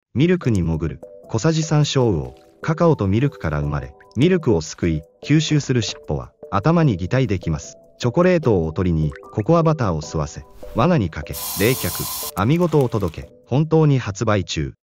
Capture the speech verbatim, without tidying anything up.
ミルクに潜る。小さじさん小魚。カカオとミルクから生まれ、ミルクをすくい、吸収する尻尾は、頭に擬態できます。チョコレートをおとりに、ココアバターを吸わせ、罠にかけ、冷却、網ごとお届け、本当に発売中。